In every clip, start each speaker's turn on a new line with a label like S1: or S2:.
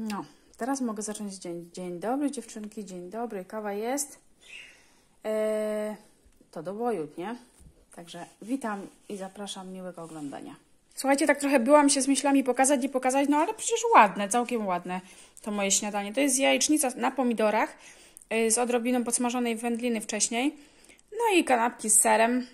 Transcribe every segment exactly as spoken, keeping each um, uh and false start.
S1: No, teraz mogę zacząć dzień. Dzień dobry dziewczynki, dzień dobry, kawa jest. Eee, to do boju, nie? Także witam i zapraszam, miłego oglądania. Słuchajcie, tak trochę byłam się z myślami pokazać, nie pokazać, no ale przecież ładne, całkiem ładne to moje śniadanie. To jest jajecznica na pomidorach yy, z odrobiną podsmażonej wędliny wcześniej. No i kanapki z serem.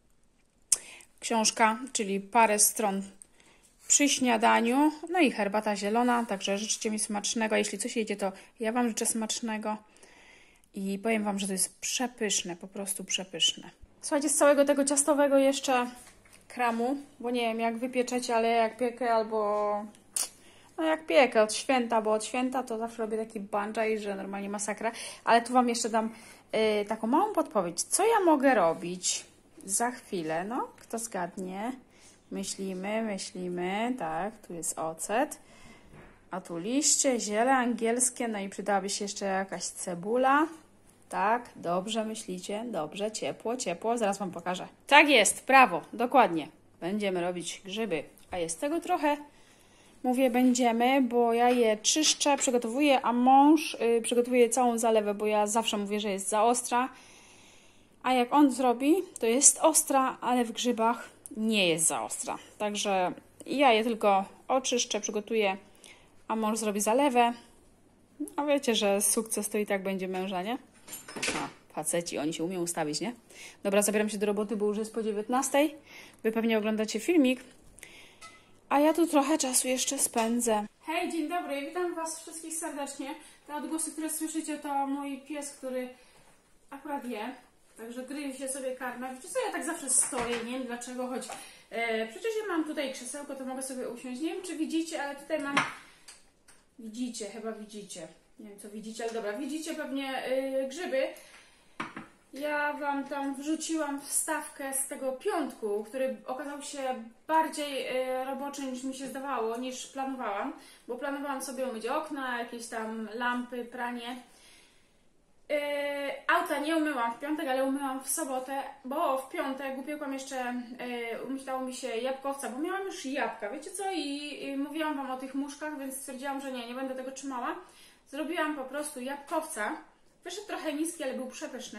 S1: Książka, czyli parę stron przy śniadaniu. No i herbata zielona, także życzcie mi smacznego. Jeśli coś jedzie, to ja Wam życzę smacznego. I powiem Wam, że to jest przepyszne, po prostu przepyszne. Słuchajcie, z całego tego ciastowego jeszcze kramu, bo nie wiem jak wypieczecie, ale jak piekę albo... No jak piekę od święta, bo od święta to zawsze robię taki bungee, że normalnie masakra. Ale tu Wam jeszcze dam yy, taką małą podpowiedź. Co ja mogę robić za chwilę? No, kto zgadnie? Myślimy, myślimy. Tak, tu jest ocet. A tu liście, ziele angielskie. No i przydałaby się jeszcze jakaś cebula. Tak, dobrze myślicie. Dobrze, ciepło, ciepło. Zaraz Wam pokażę. Tak jest, prawo, dokładnie. Będziemy robić grzyby. A jest tego trochę. Mówię będziemy, bo ja je czyszczę, przygotowuję, a mąż yy, przygotowuje całą zalewę, bo ja zawsze mówię, że jest za ostra. A jak on zrobi, to jest ostra, ale w grzybach nie jest za ostra. Także ja je tylko oczyszczę, przygotuję, a mąż zrobi zalewę. A wiecie, że sukces to i tak będzie męża, nie? A, faceci, oni się umieją ustawić, nie? Dobra, zabieram się do roboty, bo już jest po dziewiętnastej. Wy pewnie oglądacie filmik. A ja tu trochę czasu jeszcze spędzę. Hej, dzień dobry, witam Was wszystkich serdecznie. Te odgłosy, które słyszycie, to mój pies, który akurat je. Także gryzie sobie karmę. Wiecie co, ja tak zawsze stoję, nie wiem dlaczego, choć e, przecież ja mam tutaj krzesełko, to mogę sobie usiąść. Nie wiem, czy widzicie, ale tutaj mam... Widzicie, chyba widzicie. Nie wiem, co widzicie, ale dobra, widzicie pewnie e, grzyby. Ja Wam tam wrzuciłam wstawkę z tego piątku, który okazał się bardziej y, roboczy niż mi się zdawało, niż planowałam, bo planowałam sobie umyć okna, jakieś tam lampy, pranie. Y, auta nie umyłam w piątek, ale umyłam w sobotę, bo w piątek upiekłam jeszcze, y, umyślało mi się jabłkowca, bo miałam już jabłka, wiecie co? I, i mówiłam Wam o tych muszkach, więc stwierdziłam, że nie, nie będę tego trzymała. Zrobiłam po prostu jabłkowca. Wyszedł trochę niski, ale był przepyszny.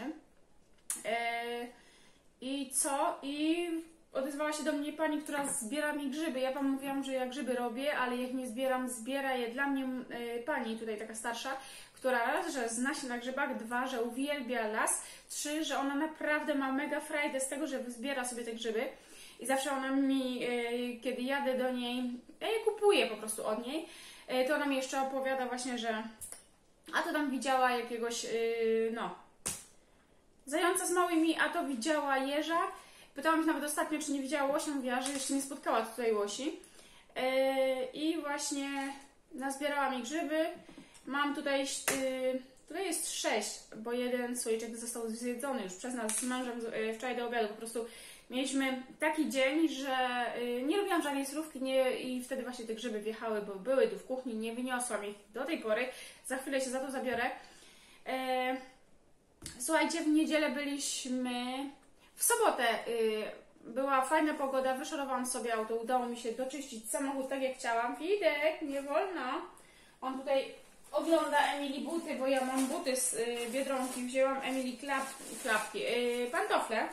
S1: Yy, I co? I odezwała się do mnie pani, która zbiera mi grzyby. Ja Wam mówiłam, że ja grzyby robię, ale jak nie zbieram, zbiera je dla mnie yy, pani, tutaj taka starsza, która raz, że zna się na grzybach, dwa, że uwielbia las, trzy, że ona naprawdę ma mega frajdę z tego, że zbiera sobie te grzyby. I zawsze ona mi, yy, kiedy jadę do niej, ja je kupuję po prostu od niej, yy, to ona mi jeszcze opowiada właśnie, że a to tam widziała jakiegoś, yy, no zająca z małymi, a to widziała jeża. Pytałam się nawet ostatnio, czy nie widziała łosia. Mówiła, że jeszcze nie spotkała tutaj łosi. Yy, I właśnie nazbierała mi grzyby. Mam tutaj, yy, tutaj jest sześć, bo jeden słoiczek został zjedzony już przez nas z mężem yy, wczoraj do obiadu. Po prostu mieliśmy taki dzień, że yy, nie robiłam żadnej surówki nie, i wtedy właśnie te grzyby wjechały, bo były tu w kuchni, nie wyniosłam ich do tej pory. Za chwilę się za to zabiorę. Yy, Słuchajcie, w niedzielę byliśmy, w sobotę yy, była fajna pogoda, wyszorowałam sobie auto, udało mi się doczyścić samochód tak jak chciałam. Widek, nie wolno. On tutaj ogląda Emily buty, bo ja mam buty z yy, Biedronki, wzięłam Emily klap, klapki, yy, pantofle.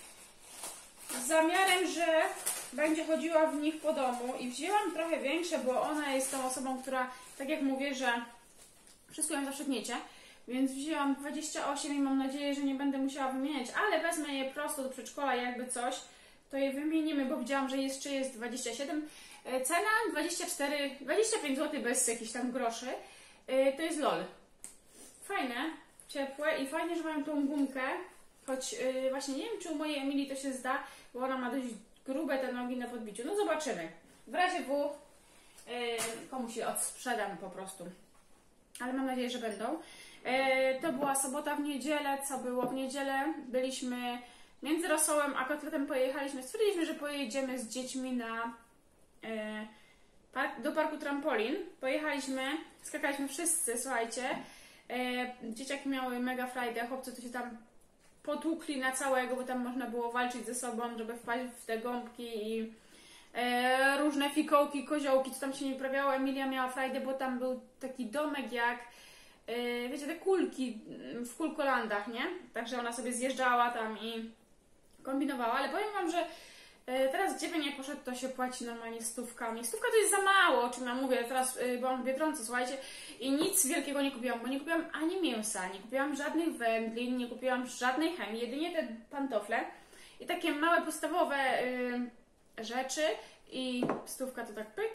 S1: Z zamiarem, że będzie chodziła w nich po domu i wzięłam trochę większe, bo ona jest tą osobą, która, tak jak mówię, że wszystko ją zawsze gniecie. Więc wzięłam dwadzieścia osiem i mam nadzieję, że nie będę musiała wymieniać, ale wezmę je prosto do przedszkola, jakby coś, to je wymienimy, bo widziałam, że jeszcze jest dwadzieścia siedem. Cena dwadzieścia cztery, dwadzieścia pięć złotych bez jakichś tam groszy. To jest lol. Fajne, ciepłe i fajnie, że mają tą gumkę, choć właśnie nie wiem, czy u mojej Emilii to się zda, bo ona ma dość grube te nogi na podbiciu. No zobaczymy. W razie W komuś je odsprzedam po prostu. Ale mam nadzieję, że będą. E, to była sobota, w niedzielę. Co było w niedzielę? Byliśmy między Rosołem a Kotletem, pojechaliśmy. Stwierdziliśmy, że pojedziemy z dziećmi na, e, park, do parku trampolin. Pojechaliśmy, skakaliśmy wszyscy, słuchajcie. E, dzieciaki miały mega frajdę, chłopcy to się tam potłukli na całego, bo tam można było walczyć ze sobą, żeby wpaść w te gąbki i e, różne fikołki, koziołki, co tam się nie uprawiało. Emilia miała frajdę, bo tam był taki domek jak, e, wiecie, te kulki w Kulkolandach, nie? Także ona sobie zjeżdżała tam i kombinowała, ale powiem Wam, że teraz dziewięć jak poszedł, to się płaci normalnie stówkami. Stówka to jest za mało, o czym ja mówię. Teraz byłam w Biedronce, słuchajcie, i nic wielkiego nie kupiłam, bo nie kupiłam ani mięsa, nie kupiłam żadnych wędlin, nie kupiłam żadnej chemii, jedynie te pantofle i takie małe, podstawowe y, rzeczy i stówka to tak pyk.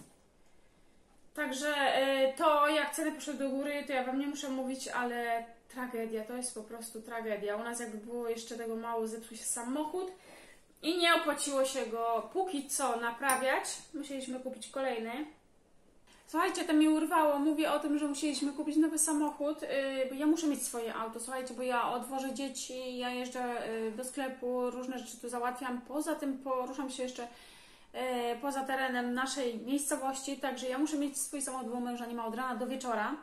S1: Także y, to jak ceny poszły do góry, to ja Wam nie muszę mówić, ale tragedia, to jest po prostu tragedia. U nas jakby było jeszcze tego mało, zepsuł się samochód i nie opłaciło się go póki co naprawiać. Musieliśmy kupić kolejny. Słuchajcie, to mi urwało. Mówię o tym, że musieliśmy kupić nowy samochód, yy, bo ja muszę mieć swoje auto. Słuchajcie, bo ja odwożę dzieci, ja jeżdżę yy, do sklepu, różne rzeczy tu załatwiam. Poza tym poruszam się jeszcze yy, poza terenem naszej miejscowości, także ja muszę mieć swój samochód, bo męża nie ma od rana do wieczora.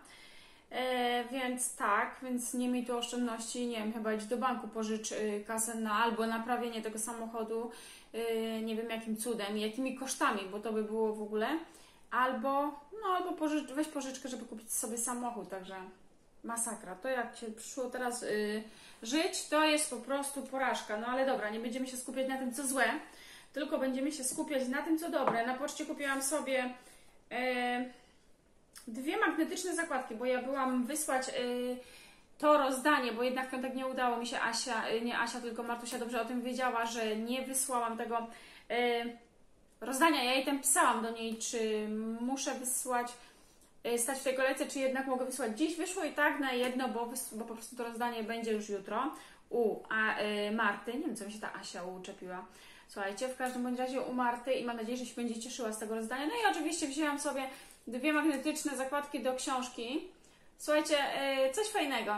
S1: E, więc tak, więc nie miej tu oszczędności, nie wiem, chyba idź do banku, pożycz y, kasę na albo naprawienie tego samochodu, y, nie wiem jakim cudem i jakimi kosztami, bo to by było w ogóle, albo, no albo pożycz, weź pożyczkę, żeby kupić sobie samochód, także masakra. To jak Cię przyszło teraz y, żyć, to jest po prostu porażka, no ale dobra, nie będziemy się skupiać na tym, co złe, tylko będziemy się skupiać na tym, co dobre. Na poczcie kupiłam sobie y, dwie magnetyczne zakładki, bo ja byłam wysłać y, to rozdanie, bo jednak w piątek nie udało mi się Asia, y, nie Asia, tylko Martusia dobrze o tym wiedziała, że nie wysłałam tego y, rozdania. Ja jej tam pisałam do niej, czy muszę wysłać, y, stać w tej kolejce, czy jednak mogę wysłać dziś. Wyszło i tak na jedno, bo, wys, bo po prostu to rozdanie będzie już jutro u a, y, Marty. Nie wiem, co mi się ta Asia uczepiła. Słuchajcie, w każdym bądź razie u Marty i mam nadzieję, że się będzie cieszyła z tego rozdania. No i oczywiście wzięłam sobie dwie magnetyczne zakładki do książki. Słuchajcie, yy, coś fajnego.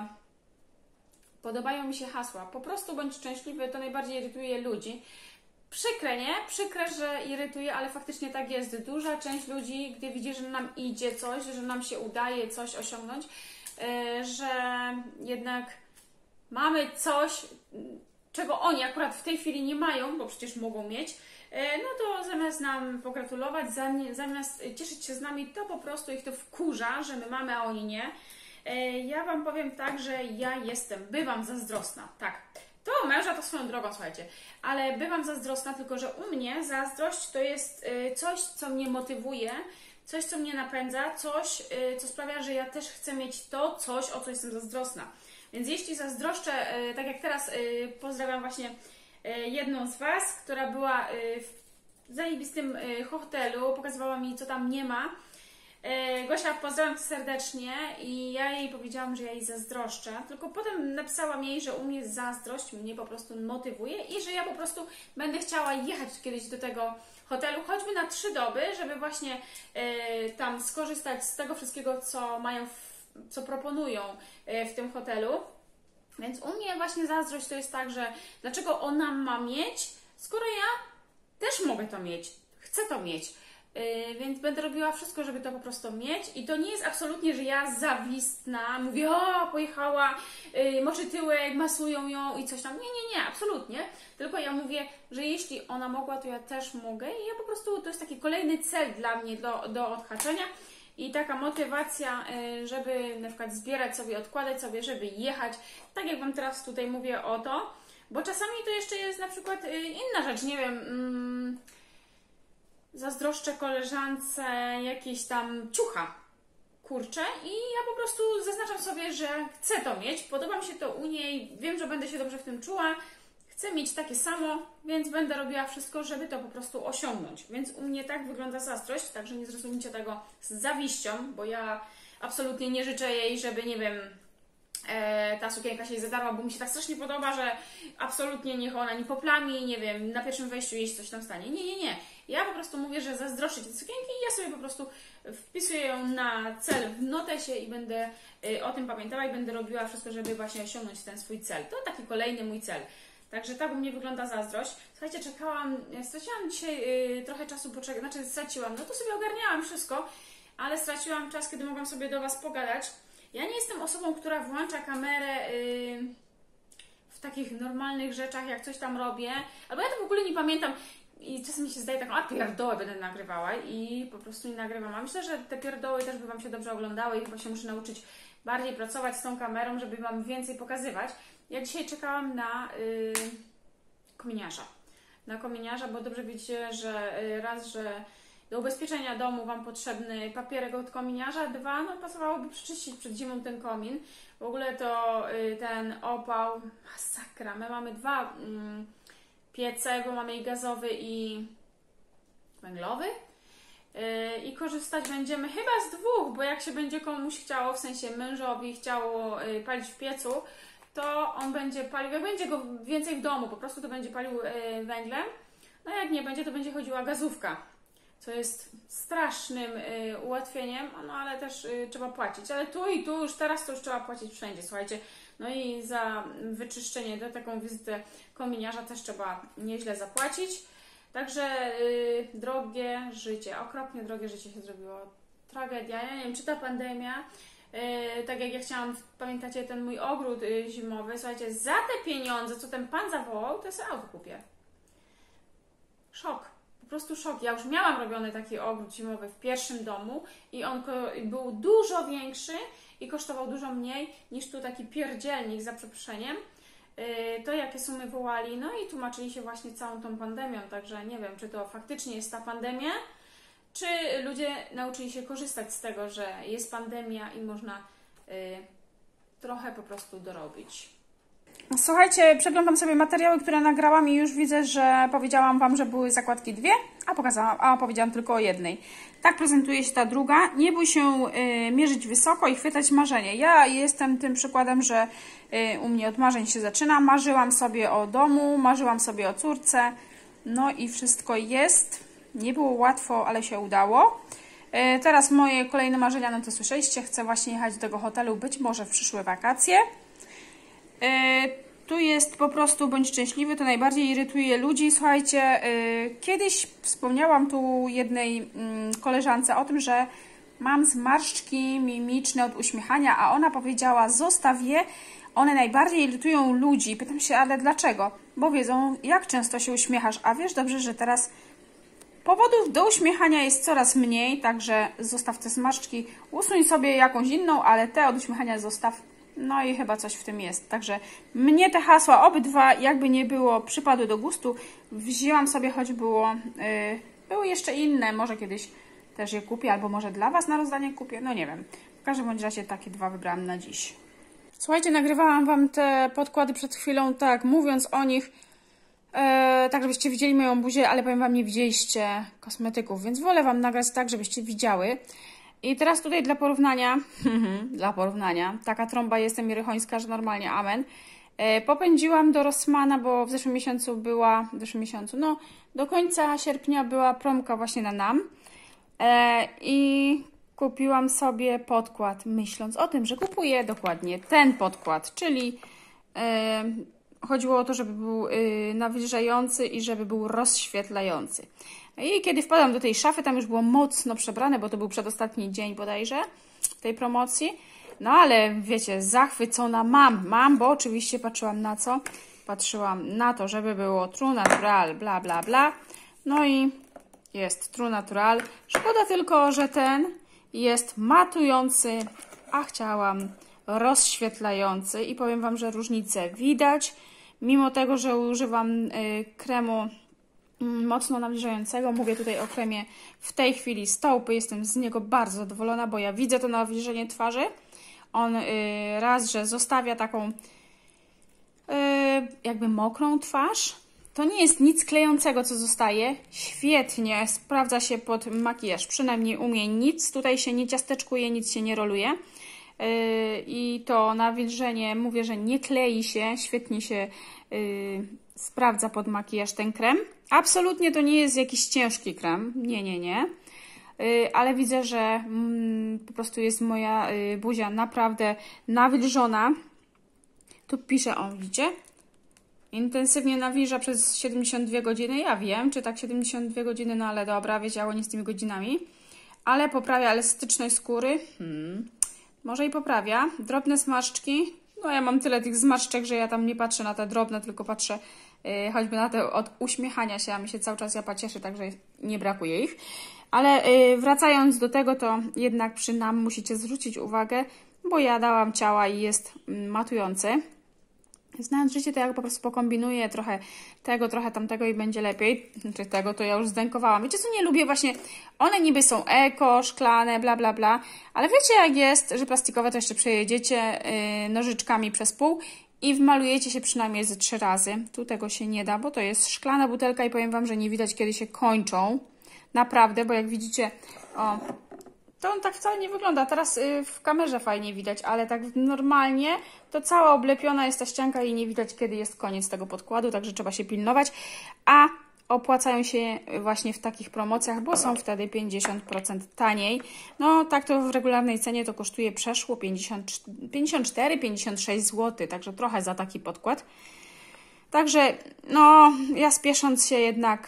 S1: Podobają mi się hasła. Po prostu bądź szczęśliwy, to najbardziej irytuje ludzi. Przykre, nie? Przykre, że irytuje, ale faktycznie tak jest. Duża część ludzi, gdy widzi, że nam idzie coś, że nam się udaje coś osiągnąć, yy, że jednak mamy coś, czego oni akurat w tej chwili nie mają, bo przecież mogą mieć, no to zamiast nam pogratulować, zamiast cieszyć się z nami, to po prostu ich to wkurza, że my mamy, a oni nie. Ja Wam powiem tak, że ja jestem, bywam zazdrosna, tak. To męża to swoją drogą, słuchajcie, ale bywam zazdrosna, tylko że u mnie zazdrość to jest coś, co mnie motywuje, coś, co mnie napędza, coś, co sprawia, że ja też chcę mieć to coś, o co jestem zazdrosna. Więc jeśli zazdroszczę, tak jak teraz pozdrawiam właśnie jedną z Was, która była w zajebistym hotelu, pokazywała mi, co tam nie ma. Gosia, pozdrawiam Cię serdecznie i ja jej powiedziałam, że ja jej zazdroszczę, tylko potem napisałam jej, że u mnie zazdrość mnie po prostu motywuje i że ja po prostu będę chciała jechać kiedyś do tego hotelu, choćby na trzy doby, żeby właśnie tam skorzystać z tego wszystkiego, co mają, w, co proponują w tym hotelu. Więc u mnie właśnie zazdrość to jest tak, że dlaczego ona ma mieć, skoro ja też mogę to mieć, chcę to mieć. Yy, więc będę robiła wszystko, żeby to po prostu mieć. I to nie jest absolutnie, że ja zawistna, mówię, o, pojechała, yy, moczy tyłek, masują ją i coś tam. Nie, nie, nie, absolutnie. Tylko ja mówię, że jeśli ona mogła, to ja też mogę. I ja po prostu, to jest taki kolejny cel dla mnie do, do odhaczenia. I taka motywacja, żeby na przykład zbierać sobie, odkładać sobie, żeby jechać. Tak jak Wam teraz tutaj mówię o to. Bo czasami to jeszcze jest na przykład inna rzecz, nie wiem, mm, zazdroszczę koleżance jakieś tam ciucha, kurczę i ja po prostu zaznaczam sobie, że chcę to mieć, podoba mi się to u niej, wiem, że będę się dobrze w tym czuła, chcę mieć takie samo, więc będę robiła wszystko, żeby to po prostu osiągnąć. Więc u mnie tak wygląda zazdrość, także nie zrozumcie tego z zawiścią, bo ja absolutnie nie życzę jej, żeby, nie wiem, e, ta sukienka się jej zadarła, bo mi się tak strasznie podoba, że absolutnie niech ona nie poplami, nie wiem, na pierwszym wejściu jej coś tam stanie. Nie, nie, nie. Ja po prostu mówię, że zazdroszczę tej sukienki i ja sobie po prostu wpisuję ją na cel w notesie i będę y, o tym pamiętała i będę robiła wszystko, żeby właśnie osiągnąć ten swój cel. To taki kolejny mój cel. Także tak u mnie wygląda zazdrość. Słuchajcie, czekałam, straciłam dzisiaj y, trochę czasu, poczekać, znaczy straciłam, no to sobie ogarniałam wszystko, ale straciłam czas, kiedy mogłam sobie do Was pogadać. Ja nie jestem osobą, która włącza kamerę y, w takich normalnych rzeczach, jak coś tam robię, albo ja to w ogóle nie pamiętam. i czasem mi się zdaje taką, a pierdołę będę nagrywała i po prostu nie nagrywam. A myślę, że te pierdoły też by Wam się dobrze oglądały i chyba się muszę nauczyć bardziej pracować z tą kamerą, żeby Wam więcej pokazywać. Ja dzisiaj czekałam na yy, kominiarza. Na kominiarza, bo dobrze wiecie, że yy, raz, że do ubezpieczenia domu Wam potrzebny papierek od kominiarza, dwa, no pasowałoby przeczyścić przed zimą ten komin. W ogóle to yy, ten opał, masakra. My mamy dwa yy, piece, bo mamy i gazowy, i węglowy. Yy, I korzystać będziemy chyba z dwóch, bo jak się będzie komuś chciało, w sensie mężowi chciało yy, palić w piecu, to on będzie palił, jak będzie go więcej w domu, po prostu to będzie palił yy, węglem. No jak nie będzie, to będzie chodziła gazówka, co jest strasznym y, ułatwieniem, no ale też y, trzeba płacić. Ale tu i tu już teraz to już trzeba płacić wszędzie, słuchajcie. No i za wyczyszczenie, do taką wizytę kominiarza też trzeba nieźle zapłacić. Także y, drogie życie, okropnie drogie życie się zrobiło. Tragedia. Ja nie wiem, czy ta pandemia, y, tak jak ja chciałam, pamiętacie ten mój ogród y, zimowy, słuchajcie, za te pieniądze, co ten pan zawołał, to ja sobie auto kupię. Szok. Po prostu szok. Ja już miałam robiony taki ogród zimowy w pierwszym domu i on był dużo większy i kosztował dużo mniej niż tu taki pierdzielnik, za przeproszeniem. To jakie sumy wołali, no i tłumaczyli się właśnie całą tą pandemią, także nie wiem, czy to faktycznie jest ta pandemia, czy ludzie nauczyli się korzystać z tego, że jest pandemia i można y, trochę po prostu dorobić. Słuchajcie, przeglądam sobie materiały, które nagrałam i już widzę, że powiedziałam Wam, że były zakładki dwie, a, pokazałam, a powiedziałam tylko o jednej. Tak prezentuje się ta druga. Nie bój się y, mierzyć wysoko i chwytać marzenie. Ja jestem tym przykładem, że y, u mnie od marzeń się zaczyna. Marzyłam sobie o domu, marzyłam sobie o córce, no i wszystko jest. Nie było łatwo, ale się udało. Y, teraz moje kolejne marzenia, no to słyszeliście, chcę właśnie jechać do tego hotelu, być może w przyszłe wakacje. Yy, tu jest po prostu bądź szczęśliwy, to najbardziej irytuje ludzi. Słuchajcie, yy, kiedyś wspomniałam tu jednej yy, koleżance o tym, że mam zmarszczki mimiczne od uśmiechania, a ona powiedziała, zostaw je, one najbardziej irytują ludzi. Pytam się, ale dlaczego? Bo wiedzą, jak często się uśmiechasz, a wiesz dobrze, że teraz powodów do uśmiechania jest coraz mniej, także zostaw te zmarszczki, usuń sobie jakąś inną, ale te od uśmiechania zostaw. No i chyba coś w tym jest. Także mnie te hasła obydwa, jakby nie było, przypadły do gustu. Wzięłam sobie, choć było, yy, były jeszcze inne. Może kiedyś też je kupię, albo może dla Was na rozdanie kupię. No nie wiem. W każdym bądź razie takie dwa wybrałam na dziś. Słuchajcie, nagrywałam Wam te podkłady przed chwilą, tak, mówiąc o nich, yy, tak żebyście widzieli moją buzię, ale powiem Wam, nie widzieliście kosmetyków, więc wolę Wam nagrać tak, żebyście widziały. I teraz tutaj dla porównania, dla porównania, taka trąba jestem jerychońska, że normalnie amen. E, popędziłam do Rossmana, bo w zeszłym miesiącu była, w zeszłym miesiącu, no do końca sierpnia była promka właśnie na nam. E, I kupiłam sobie podkład, myśląc o tym, że kupuję dokładnie ten podkład, czyli e, chodziło o to, żeby był e, nawilżający i żeby był rozświetlający. I kiedy wpadłam do tej szafy, tam już było mocno przebrane, bo to był przedostatni dzień bodajże tej promocji. No ale wiecie, zachwycona mam, mam, bo oczywiście patrzyłam na co? Patrzyłam na to, żeby było True Natural, bla bla bla. No i jest True Natural. Szkoda tylko, że ten jest matujący, a chciałam rozświetlający. I powiem Wam, że różnicę widać. Mimo tego, że używam y, kremu mocno nawilżającego. Mówię tutaj o kremie w tej chwili Staupy. Jestem z niego bardzo zadowolona, bo ja widzę to nawilżenie twarzy. On y, raz, że zostawia taką y, jakby mokrą twarz. To nie jest nic klejącego, co zostaje. Świetnie sprawdza się pod makijaż. Przynajmniej u mnie nic tutaj się nie ciasteczkuje, nic się nie roluje. Y, I to nawilżenie, mówię, że nie klei się. Świetnie się y, sprawdza pod makijaż ten krem. Absolutnie to nie jest jakiś ciężki krem. Nie, nie, nie. Yy, ale widzę, że mm, po prostu jest moja yy, buzia naprawdę nawilżona. Tu pisze, o widzicie? Intensywnie nawilża przez siedemdziesiąt dwie godziny. Ja wiem, czy tak siedemdziesiąt dwie godziny, no ale dobra, wiedziało nie z tymi godzinami. Ale poprawia elastyczność skóry. Hmm. Może i poprawia. Drobne smaczki. No ja mam tyle tych zmarszczek, że ja tam nie patrzę na te drobne, tylko patrzę yy, choćby na te od uśmiechania się, a mi się cały czas japa cieszy, także nie brakuje ich. Ale yy, wracając do tego, to jednak przy nam musicie zwrócić uwagę, bo ja dałam ciała i jest yy, matujący. Znając życie, to ja po prostu pokombinuję trochę tego, trochę tamtego i będzie lepiej. Czy tego, to ja już zdękowałam. Wiecie co, nie lubię właśnie, one niby są eko, szklane, bla, bla, bla, ale wiecie jak jest, że plastikowe to jeszcze przejedziecie yy, nożyczkami przez pół i wmalujecie się przynajmniej ze trzy razy. Tu tego się nie da, bo to jest szklana butelka i powiem Wam, że nie widać, kiedy się kończą. Naprawdę, bo jak widzicie, o... to on tak wcale nie wygląda. Teraz y, w kamerze fajnie widać, ale tak normalnie to cała oblepiona jest ta ścianka i nie widać, kiedy jest koniec tego podkładu, także trzeba się pilnować. A opłacają się właśnie w takich promocjach, bo są wtedy pięćdziesiąt procent taniej. No tak to w regularnej cenie to kosztuje przeszło pięćdziesiąt cztery pięćdziesiąt sześć złotych, także trochę za taki podkład. Także no ja spiesząc się jednak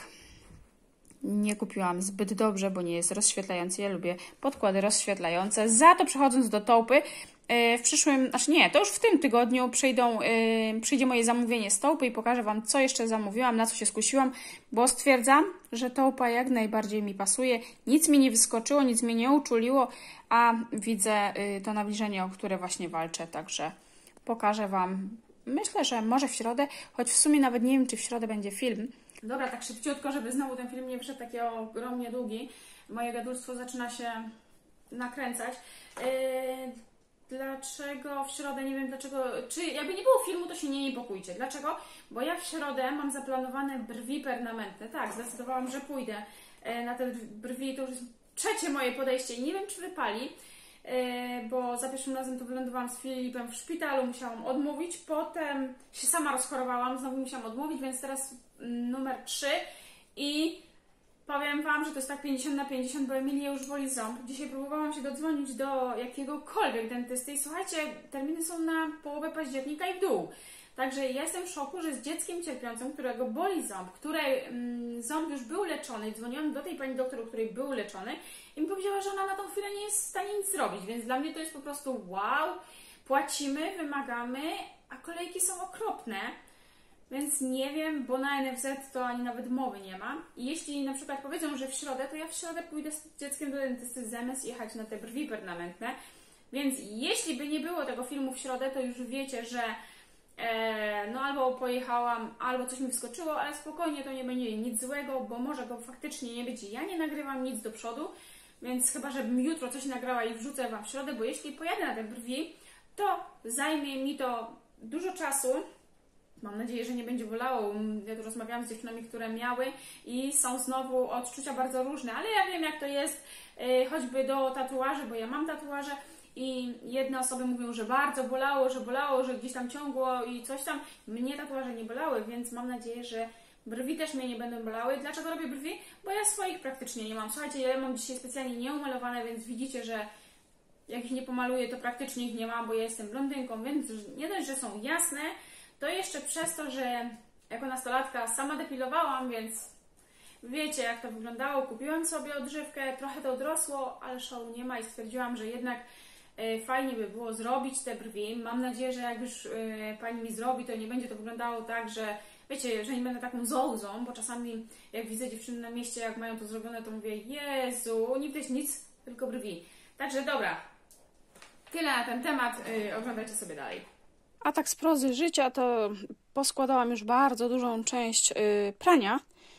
S1: nie kupiłam zbyt dobrze, bo nie jest rozświetlający. Ja lubię podkłady rozświetlające. Za to przechodząc do Taupy, w przyszłym, znaczy nie, to już w tym tygodniu przyjdą, przyjdzie moje zamówienie z Taupy i pokażę Wam, co jeszcze zamówiłam, na co się skusiłam, bo stwierdzam, że Taupa jak najbardziej mi pasuje. Nic mi nie wyskoczyło, nic mnie nie uczuliło, a widzę to nawilżenie, o które właśnie walczę, także pokażę Wam. Myślę, że może w środę, choć w sumie nawet nie wiem, czy w środę będzie film. Dobra, tak szybciutko, żeby znowu ten film nie wyszedł taki ogromnie długi. Moje gadulstwo zaczyna się nakręcać. Yy, dlaczego w środę, nie wiem dlaczego, czy jakby nie było filmu, to się nie niepokójcie. Dlaczego? Bo ja w środę mam zaplanowane brwi permanentne. Tak, zdecydowałam, że pójdę na te brwi. To już jest trzecie moje podejście i nie wiem, czy wypali. Bo za pierwszym razem to wylądowałam z Filipem w szpitalu, musiałam odmówić, potem się sama rozchorowałam, znowu musiałam odmówić, więc teraz numer trzy i powiem Wam, że to jest tak pięćdziesiąt na pięćdziesiąt, bo Emilię już boli ząb. Dzisiaj próbowałam się dodzwonić do jakiegokolwiek dentysty i słuchajcie, terminy są na połowę października i w dół. Także ja jestem w szoku, że z dzieckiem cierpiącym, którego boli ząb, której mm, ząb już był leczony, dzwoniłam do tej pani doktor, u której był leczony i mi powiedziała, że ona na tą chwilę nie jest w stanie nic zrobić, więc dla mnie to jest po prostu wow, płacimy, wymagamy, a kolejki są okropne, więc nie wiem, bo na N F Z to ani nawet mowy nie ma. I jeśli na przykład powiedzą, że w środę, to ja w środę pójdę z dzieckiem do dentysty zamiast jechać na te brwi permanentne, więc jeśli by nie było tego filmu w środę, to już wiecie, że E, no albo pojechałam, albo coś mi wskoczyło, ale spokojnie, to nie będzie nic złego, bo może go faktycznie nie być. Ja nie nagrywam nic do przodu, więc chyba, żebym jutro coś nagrała i wrzucę Wam w środę, bo jeśli pojadę na te brwi, to zajmie mi to dużo czasu. Mam nadzieję, że nie będzie bolało. Ja tu rozmawiałam z dziewczynami, które miały i są znowu odczucia bardzo różne, ale ja wiem, jak to jest, e, choćby do tatuaży, bo ja mam tatuaże. I jedne osoby mówią, że bardzo bolało, że bolało, że gdzieś tam ciągło i coś tam. Mnie tatuaże nie bolały, więc mam nadzieję, że brwi też mnie nie będą bolały. Dlaczego robię brwi? Bo ja swoich praktycznie nie mam. Słuchajcie, ja mam dzisiaj specjalnie nieumalowane, więc widzicie, że jak ich nie pomaluję, to praktycznie ich nie mam, bo ja jestem blondynką, więc nie dość, że są jasne, to jeszcze przez to, że jako nastolatka sama depilowałam, więc wiecie, jak to wyglądało. Kupiłam sobie odżywkę, trochę to odrosło, ale szału nie ma i stwierdziłam, że jednak fajnie by było zrobić te brwi. Mam nadzieję, że jak już Pani mi zrobi, to nie będzie to wyglądało tak, że wiecie, że nie będę taką zołzą, bo czasami jak widzę dziewczyny na mieście, jak mają to zrobione, to mówię, Jezu, nie widać nic, tylko brwi. Także dobra, tyle na ten temat, oglądajcie sobie dalej. A tak z prozy życia to poskładałam już bardzo dużą część prania.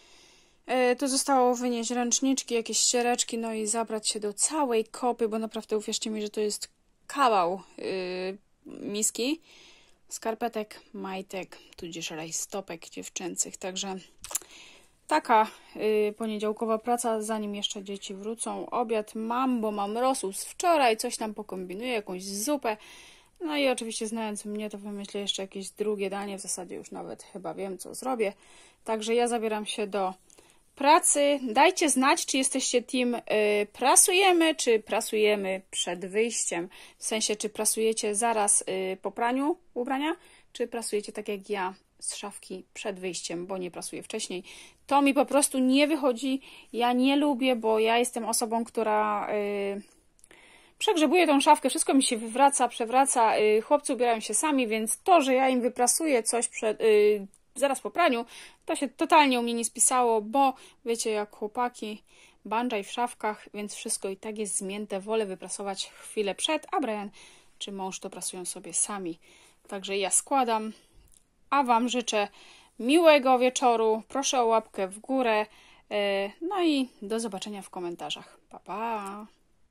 S1: To zostało wynieść ręczniczki, jakieś ściereczki, no i zabrać się do całej kopy, bo naprawdę uwierzcie mi, że to jest kawał yy, miski, skarpetek, majtek, tudzież rajstopek dziewczęcych. Także taka yy, poniedziałkowa praca, zanim jeszcze dzieci wrócą. Obiad mam, bo mam rosół z wczoraj, coś tam pokombinuję, jakąś zupę. No i oczywiście znając mnie, to wymyślę jeszcze jakieś drugie danie, w zasadzie już nawet chyba wiem, co zrobię. Także ja zabieram się do pracy. Dajcie znać, czy jesteście team y, prasujemy, czy prasujemy przed wyjściem. W sensie, czy prasujecie zaraz y, po praniu ubrania, czy prasujecie tak jak ja z szafki przed wyjściem, bo nie prasuję wcześniej. To mi po prostu nie wychodzi. Ja nie lubię, bo ja jestem osobą, która y, Przegrzebuję tą szafkę, wszystko mi się wywraca, przewraca, chłopcy ubierają się sami, więc to, że ja im wyprasuję coś przed, yy, zaraz po praniu, to się totalnie u mnie nie spisało, bo wiecie, jak chłopaki, bandżaj w szafkach, więc wszystko i tak jest zmięte. Wolę wyprasować chwilę przed, a Brian czy mąż to prasują sobie sami. Także ja składam, a Wam życzę miłego wieczoru. Proszę o łapkę w górę. No i do zobaczenia w komentarzach. Pa, pa!